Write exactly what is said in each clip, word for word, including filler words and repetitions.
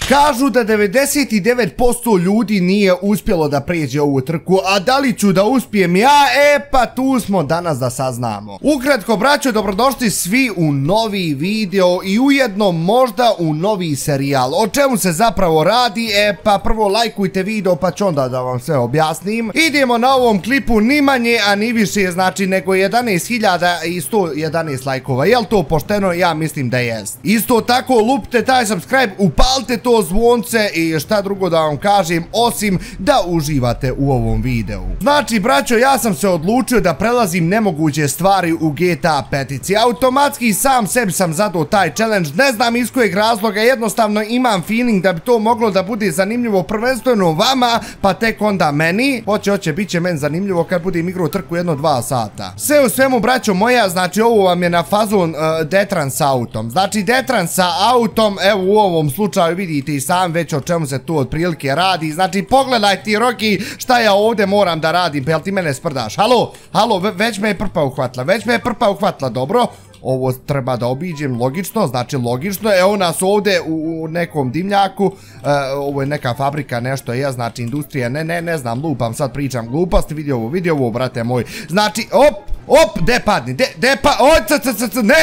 Kažu da devedeset devet posto ljudi nije uspjelo da pređe ovu trku, a da li ću da uspijem ja? E pa tu smo danas da saznamo. Ukratko braćo, dobrodošli svi u novi video i ujedno možda u novi serijal. O čemu se zapravo radi? E pa prvo lajkujte video pa ću onda da vam sve objasnim. Idemo na ovom klipu ni manje, a ni više, znači nego jedanaest hiljada i sto jedanaest lajkova. Jel to pošteno? Ja mislim da jest. Isto tako lupite taj subscribe, upalite to zvonce i šta drugo da vam kažem osim da uživate u ovom videu. Znači braćo, ja sam se odlučio da prelazim nemoguće stvari u G T A petici. Automatski sam sebi sam zadao taj challenge, ne znam iz kojeg razloga, jednostavno imam feeling da bi to moglo da bude zanimljivo prvenstveno vama, pa tek onda meni. Hoće, hoće, bit će meni zanimljivo kad budem igrao trku jedno dva sata. Sve u svemu braćo moja, znači ovo vam je na fazon uh, Detran sa autom. Znači Detran sa autom, evo u ovom slučaju vidite i sam već o čemu se tu otprilike radi. Znači pogledaj ti Roki šta ja ovdje moram da radim, pa jel ti mene sprdaš? Halo, halo, već me je prpa uhvatila, već me je prpa uhvatila, dobro. Ovo treba da obiđem, logično, znači logično, evo nas ovdje u nekom dimljaku, ovo je neka fabrika, nešto je, znači industrija, ne, ne, ne znam, lupam, sad pričam gluposti, vidi ovo, vidi ovo, brate moj, znači, op, op, de padni, de, de pa, oj, c, c, c, c, ne,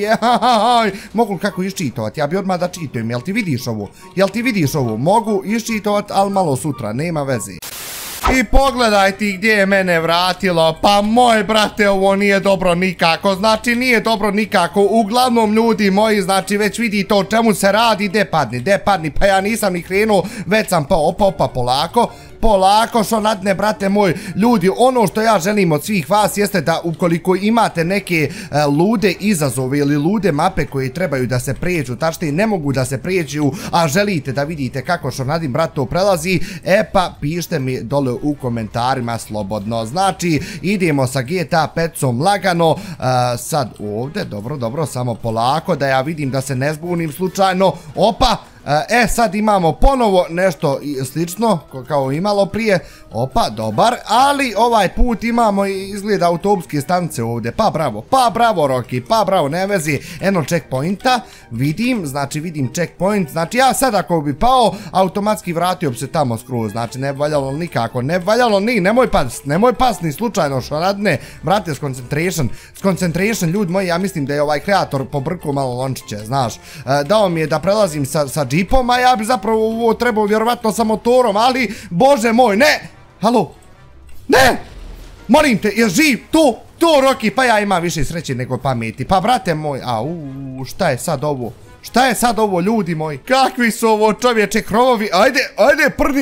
oj, mogu kako iščitovat, ja bi odmah da čitujem, jel ti vidiš ovo, jel ti vidiš ovo, mogu iščitovat, ali malo sutra, nema veze. I pogledaj ti gdje je mene vratilo, pa moj brate ovo nije dobro nikako, znači nije dobro nikako, uglavnom ljudi moji, znači već vidite o čemu se radi, de padni, de padni, pa ja nisam ni krenuo, već sam pa opa opa polako, polako što nadne brate moj, ljudi ono što ja želim od svih vas jeste da ukoliko imate neke uh, lude izazove ili lude mape koje trebaju da se pređu, tačnije ne mogu da se pređu, a želite da vidite kako što nadim brat to prelazi, e pa pišite mi dole u komentarima slobodno. Znači idemo sa G T A peticom lagano, uh, sad ovdje, dobro, dobro, samo polako da ja vidim da se ne zbunim slučajno, opa. E, sad imamo ponovo nešto slično kao imalo prije, opa, dobar, ali ovaj put imamo izgleda autobuske stanice ovdje, pa bravo, pa bravo Roki, pa bravo, ne vezi, eno checkpointa, vidim, znači vidim checkpoint, znači ja sad ako bi pao, automatski vratio bi se tamo skroz, znači ne valjalo nikako, ne valjalo ni, nemoj pas, nemoj pas ni slučajno što radne, brate, skoncentration, skoncentration, ljudi moji, ja mislim da je ovaj kreator pobrkao malo lončiće, znaš, dao mi je da prelazim sa, sa džipom, a ja bi zapravo ovo trebao vjerovatno sa motorom, ali bože moj, ne, halo, ne, molim te, je živ, to, to Roki, pa ja imam više sreće nego pameti, pa brate moj, a u, šta je sad ovo, šta je sad ovo ljudi moji, kakvi su ovo čovječe krovovi, ajde, ajde prvi,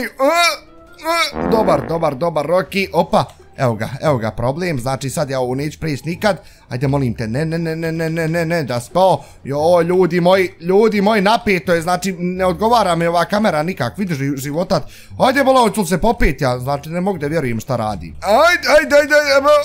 uh, uh, dobar, dobar, dobar Roki, opa, evo ga, evo ga problem, znači sad ja ovo neću preći nikad, ajde molim te, ne, ne, ne, ne, ne, ne, ne, ne, da spao, jo, ljudi moji, ljudi moji, napeto je, znači ne odgovara mi ova kamera nikak, vidiš životat, ajde bolao ću se popet ja, znači ne mogu da vjerujem šta radi, ajde, ajde, ajde,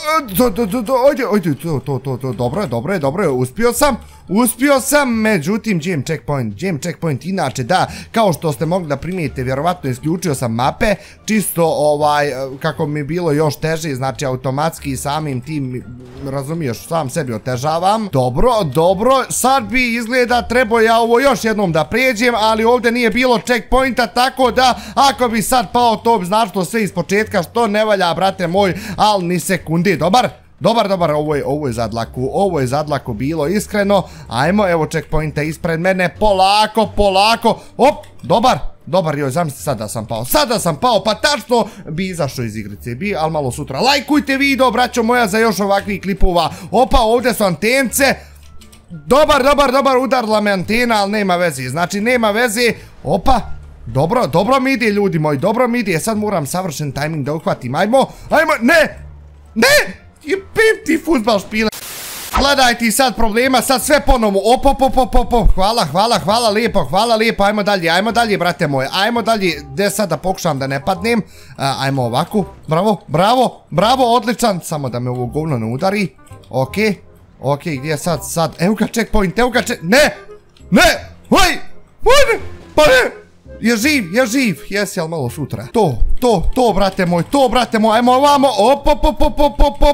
ajde, ajde, to, to, to, to, dobro je, dobro je, dobro je, uspio sam, uspio sam, međutim, Jam checkpoint, Jam checkpoint, inače da, kao što ste mogli da primijete, vjerovatno isključio sam mape, čisto ovaj, kako mi bilo još teže, znači automatski samim tim, razumiješ, sam sebi otežavam, dobro, dobro, sad bi izgleda trebao ja ovo još jednom da pređem, ali ovdje nije bilo checkpointa, tako da, ako bi sad pao, to bi značilo sve iz početka, što ne valja, brate moj, ali ni sekundi, dobar? Dobar, dobar, ovo je, ovo je zadlaku, ovo je zadlaku bilo, iskreno, ajmo, evo checkpointa ispred mene, polako, polako, op, dobar, dobar, joj, zamisli, sada sam pao, sada sam pao, pa tačno bi izašao iz igrice, bi, ali malo sutra, lajkujte video, braćo moja, za još ovakvih klipova, opa, ovdje su antence, dobar, dobar, dobar, udarila me antena, ali nema veze, znači nema veze, opa, dobro, dobro mi ide, ljudi moji, dobro mi ide, sad moram savršen tajming da uhvatim, ajmo, ajmo, ne, ne, je pim ti futbal špile. Gledaj ti sad problema, sad sve ponovo, op, op, op, op, op, op, hvala, hvala, hvala lijepo, hvala lijepo, ajmo dalje, ajmo dalje, brate moje, ajmo dalje, gdje sad da pokušam da ne padnem, ajmo ovako, bravo, bravo, bravo, odličan, samo da me ovo govno ne udari, okej, okej, gdje sad, sad, evo ga checkpoint, evo ga check, ne, ne, hoj, hoj, pa ne, je živ, je živ, jesi, ali malo sutra, to, to, to, brate moj, to, brate moj, ajmo ovamo, op, op, op, op, op, op,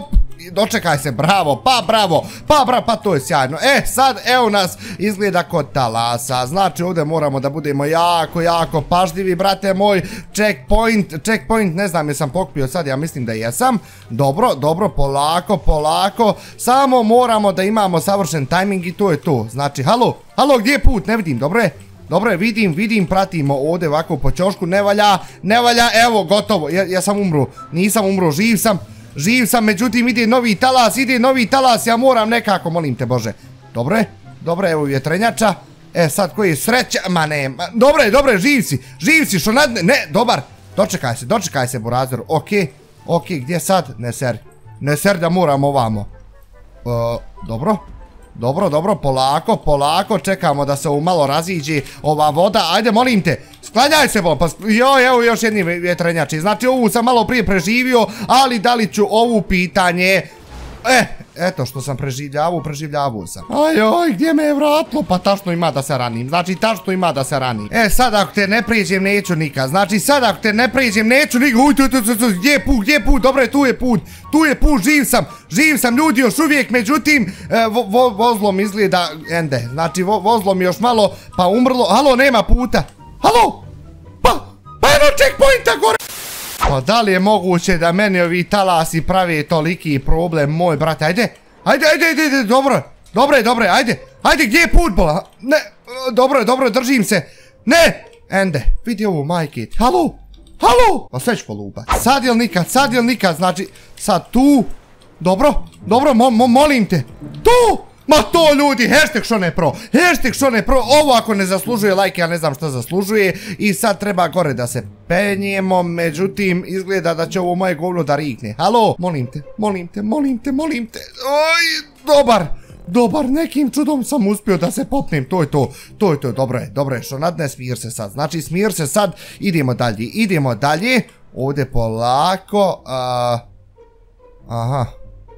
dočekaj se, bravo, pa bravo, pa bravo, pa to je sjajno. E, sad, evo nas, izgleda kod talasa, znači ovdje moramo da budemo jako, jako pažljivi, brate moj, checkpoint, checkpoint, ne znam jesam pokupio sad, ja mislim da jesam, dobro, dobro, polako, polako, samo moramo da imamo savršen tajming i to je to, znači, halo, halo, gdje je put, ne vidim, dobro je? Dobro je, vidim, vidim, pratimo ovdje ovako po ćošku, ne valja, ne valja, evo, gotovo, ja, ja sam umro, nisam umro, živ sam, živ sam, međutim ide novi talas, ide novi talas, ja moram nekako, molim te Bože, dobro je, dobro je, evo vjetrenjača, e sad koji je sreća, ma ne, ma, dobro je, dobro je, živ si, živ si, što nadne, ne, dobar, dočekaj se, dočekaj se, burazeru, okej, okej, gdje sad, ne ser, ne ser da moram ovamo, uh, dobro. Dobro, dobro, polako, polako, čekamo da se ovo malo raziđe ova voda, ajde molim te, sklanjaj se bol, pa joj, evo još jedni vjetrenjači, znači ovu sam malo prije preživio, ali da li ću ovu pitanje, eh, eto što sam preživljavu, preživljavu sam. Ajoj, gdje me je vratilo, pa tačno ima da se ranim, znači tačno ima da se ranim. E, sad ako te ne prijeđem neću nikad, znači sad ako te ne prijeđem neću nikad, uj, tu, tu, tu, tu, gdje je put, gdje je put, dobro je, tu je put, tu je put, živ sam, živ sam ljudi još uvijek, međutim, e, vo, vo, vozlo mi izgleda, ende, znači vo, vozlo mi još malo, pa umrlo, halo, nema puta, halo, pa, pa jedno checkpointa gore. Pa da li je moguće da meni ovi talasi pravi toliki problem, moj brate, ajde, ajde, ajde, ajde, ajde, dobro, dobro je, dobro je, ajde, ajde, gdje je putbola, ne, dobro je, dobro je, držim se, ne, ende, vidi ovu majke, halo, halo, pa sve ću polupat, sad jel nikad, sad jel nikad, znači, sad tu, dobro, dobro, mo, mo, molim te, tu, ma to ljudi, hashtag što ne pro, hashtag što ne pro, ovo ako ne zaslužuje like, ja ne znam što zaslužuje i sad treba gore da se penjemo, međutim izgleda da će ovo moje govno da rikne, halo, molim te, molim te, molim te, molim te, oj, dobar, dobar, nekim čudom sam uspio da se popnem, to je to, to je to, dobro je, dobro je, što nadne, smir se sad, znači smir se sad, idemo dalje, idemo dalje, ovdje polako, a, aha,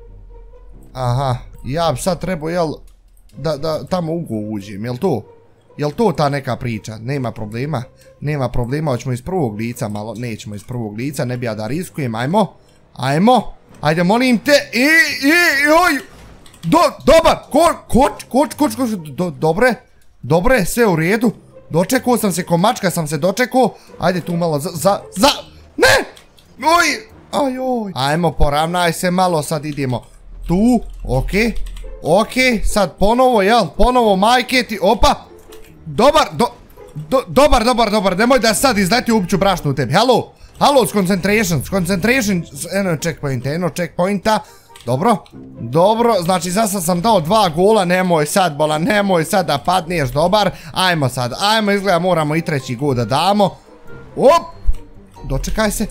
aha, ja bi sad trebao, jel, da, da tamo ugo uđem, jel to? Jel to ta neka priča? Nema problema, nema problema, hoćemo iz prvog lica malo, nećemo iz prvog lica, ne bi ja da riskujem, ajmo, ajmo, ajde molim te, i, i, oj, do, dobar, koč, koč, koč, koč, koč, do, dobre, dobre, sve u redu, dočekao sam se, ko mačka sam se dočekao, ajde tu malo, za, za, za, ne, oj, ajoj, ajmo, poravnaj se malo, sad idemo, tu, okej, okej, sad ponovo, jel, ponovo majke ti, opa, dobar, do, do, dobar, dobar, dobar, nemoj da sad izleti ubiću brašnu u tebi, halo, halo, concentration, concentration, eno checkpointa, eno checkpointa, dobro, dobro, znači sad sam dao dva gola, nemoj sad bola, nemoj sad da padneš, dobar, ajmo sad, ajmo, izgleda moramo i treći gol da damo, op, dočekaj se,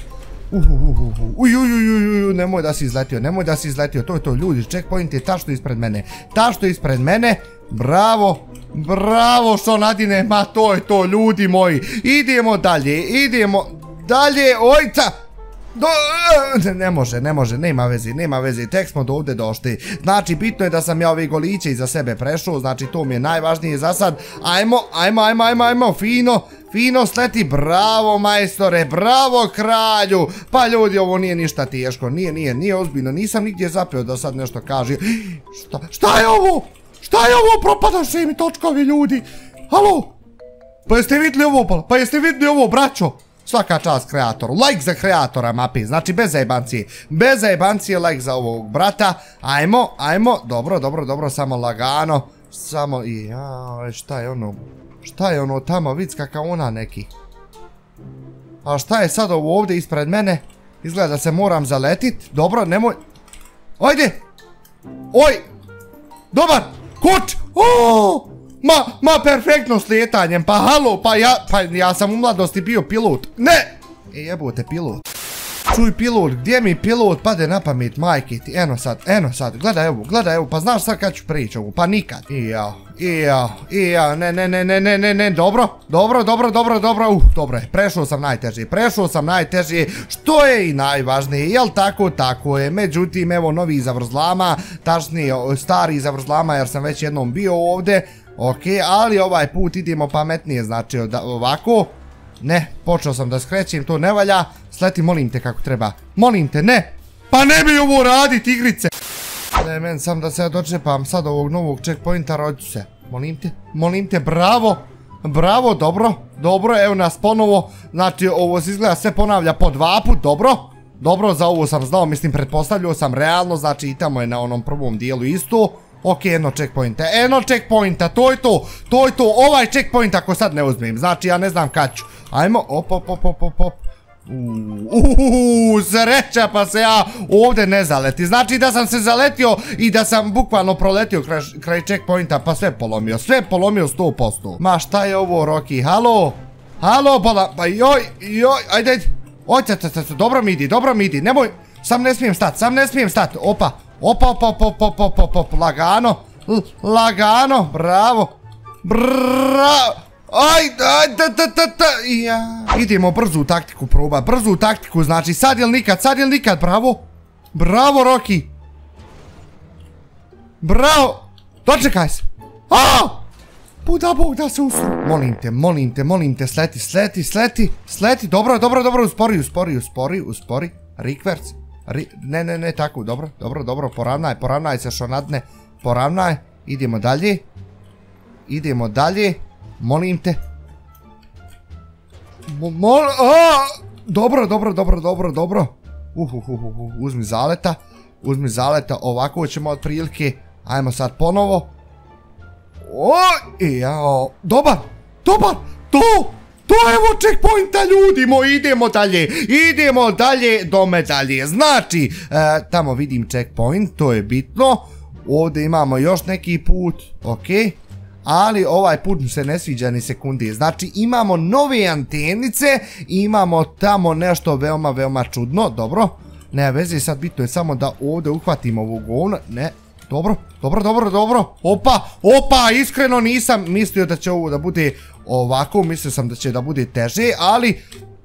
uj, uj, uj, uj, nemoj da si izletio, nemoj da si izletio, to je to ljudi, checkpoint je tašto ispred mene, tašto ispred mene, bravo, bravo što nadine, ma to je to ljudi moji, idemo dalje, idemo dalje, ojca, do, ne može, ne može, nema veze, nema veze, tek smo do ovdje došli, znači bitno je da sam ja ove goliće iza sebe prešao, znači to mi je najvažnije za sad, ajmo, ajmo, ajmo, ajmo, ajmo, fino, fino sleti, bravo majstore, bravo kralju, pa ljudi ovo nije ništa teško, nije, nije, nije ozbiljno, nisam nigdje zapeo da sad nešto kaže, šta, šta je ovo, šta je ovo, propadaše mi točkovi ljudi, halo, pa jeste vidjeli ovo, pa jeste vidjeli ovo braćo, svaka čast kreatoru, like za kreatora mapi, znači bez zajebancije, bez zajebancije like za ovog brata, ajmo, ajmo, dobro, dobro, dobro, samo lagano, samo, jaj, šta je ono, šta je ono tamo, vid kakav ona neki, a šta je sad ovo ovdje ispred mene, izgleda da se moram zaletit, dobro, nemoj, ajde, oj, dobar, koč, ooo, Ma, ma perfektno s lijetanjem, pa halo, pa ja, pa ja sam u mladosti bio pilot, ne, e jebote pilot, čuj pilot, gdje mi pilot pade na pamet, majke ti, eno sad, eno sad, gledaj evo, gledaj evo, pa znaš sad kad ću prići ovu, pa nikad, i ja, i ja, i ja, ne, ne, ne, ne, ne, ne, ne, dobro, dobro, dobro, dobro, dobro, uh, dobro je, prešao sam najteži, prešao sam najteži, što je i najvažnije, jel tako, tako je, međutim, evo novi zavrzlama, tačnije, stari zavrzlama, jer sam već jednom bio ovdje. Ok, ali ovaj put idemo pametnije, znači ovako, ne, počeo sam da skrećem, to ne valja, sleti molim te kako treba, molim te, ne, pa ne bi ovo radit igrice. Ne, men, sam da se ja dočepam sad ovog novog checkpointa, rođu se. Molim te, molim te, bravo. Bravo, dobro, dobro, evo nas ponovo. Znači, ovo se izgleda sve ponavlja po dva put, dobro. Dobro, za ovo sam znao, mislim, pretpostavljao sam realno, znači i tamo je na onom prvom dijelu isto. Ok, jedno checkpointa, jedno checkpointa, to je to, to je to, ovaj checkpoint ako sad ne uzmem, znači ja ne znam kad ću. Ajmo, op, op, op, op, op, op. Uuuu, sreća pa se ja ovdje ne zaleti. Znači da sam se zaletio i da sam bukvalno proletio kraj, kraj checkpointa pa sve polomio, sve polomio sto posto. Ma šta je ovo, Rocky, halo? Halo, bola, pa joj, joj, ajde, ajde. Ojte, dobro mi idi, dobro mi idi, nemoj, sam ne smijem stat, sam ne smijem stat, opa, opa, opa, opa, opa, opa, opa, opa, lagano, lagano, bravo, bravo, ajde, ajde, da, da, da, ja. Idemo brzu taktiku proba, brzu taktiku, znači sad ili nikad, sad ili nikad, bravo, bravo, Rocky, bravo, dočekaj se, aaa! Buda Bog da se usru. Molim te, molim te, molim te, sleti, sleti, sleti, sleti, dobro, dobro, dobro, uspori, uspori, uspori, uspori, rikverc, ne, ne, ne, tako, dobro, dobro, dobro, poravnaj, poravnaj se šonadne, poravnaj, idemo dalje, idemo dalje, molim te, mol, aaa, dobro, dobro, dobro, dobro, dobro, uhuhuhuhu, uzmi zaleta, uzmi zaleta, ovako ćemo otprilike, ajmo sad ponovo. O, jao, dobar, dobar, to, to evo checkpointa ljudi moji, idemo dalje, idemo dalje do medalje, znači, e, tamo vidim checkpoint, to je bitno, ovdje imamo još neki put, ok, ali ovaj put mi se ne sviđa ni sekundi, znači imamo nove antenice, imamo tamo nešto veoma, veoma čudno, dobro, ne veze, sad bitno je samo da ovdje uhvatimo ovu govno, ne, dobro, dobro, dobro, dobro, opa, opa, iskreno nisam mislio da će ovo da bude ovako, mislio sam da će da bude teže, ali...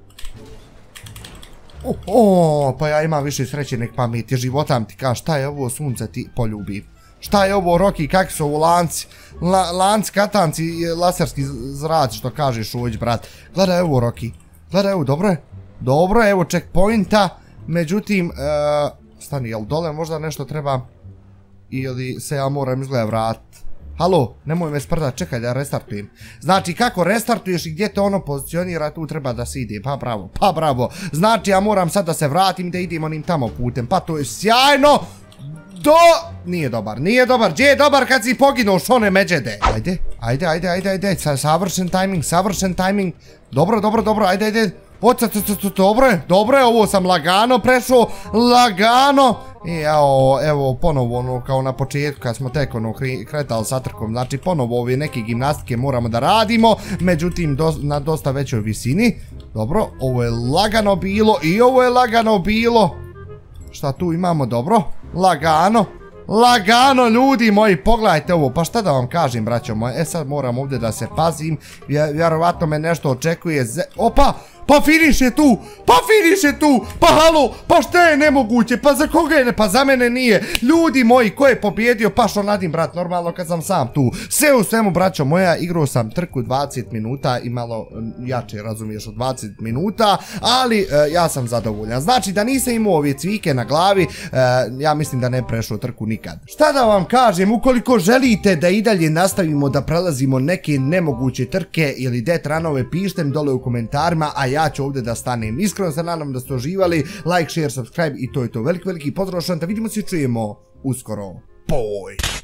O, o, pa ja imam više sreće nek pameti, životam ti ka, šta je ovo sunce ti poljubi, šta je ovo Rocky, kakvi su ovo lanci, La, lanci, katanci, laserski zraci, što kažeš uvoć, brat, gledaj ovo Rocky, gledaj ovo, dobro je, dobro je, evo checkpointa, međutim, e, stani, jel dole možda nešto treba... Ili se ja moram izgleda vratiti. Halo, nemoj me sprdat, čekaj da restartujem. Znači kako restartuješ i gdje te ono pozicionira, tu treba da se ide, pa bravo, pa bravo. Znači ja moram sad da se vratim da idem onim tamo putem, pa to je sjajno. Do... Nije dobar, nije dobar, gdje je dobar kad si poginuo šone međede? Ajde, ajde, ajde, ajde, ajde, savršen tajming, savršen tajming. Dobro, dobro, dobro, ajde, ajde. Oca, dobro je, dobro je, ovo sam lagano prešao, lagano. Evo, evo, ponovo ono kao na početku kad smo tek ono kretali sa trkom, znači ponovo ove neke gimnastike moramo da radimo, međutim na dosta većoj visini. Dobro, ovo je lagano bilo i ovo je lagano bilo. Šta tu imamo, dobro, lagano, lagano ljudi moji, pogledajte ovo, pa šta da vam kažem braćo moje, e sad moram ovdje da se pazim, vjerovatno me nešto očekuje, opa! Pa finiš je tu, pa finiš je tu, pa halo, pa šta je nemoguće, pa za koga je ne, pa za mene nije, ljudi moji, ko je pobjedio, pa što nadim brat, normalno kad sam sam tu, sve u svemu braćo moja, igrao sam trku dvadeset minuta i malo jače razumiješ od dvadeset minuta, ali ja sam zadovoljan, znači da nisam imao ove cvike na glavi, ja mislim da ne prešao trku nikad. Šta da vam kažem, ukoliko želite da i dalje nastavimo da prelazimo neke nemoguće trke ili death runove, pišite mi dole u komentarima, a ja ću ovdje da stanem. Iskreno se nadam da ste uživali, like, share, subscribe i to je to. Veliki, veliki pozdrav, šanta, vidimo se i čujemo uskoro. Boj!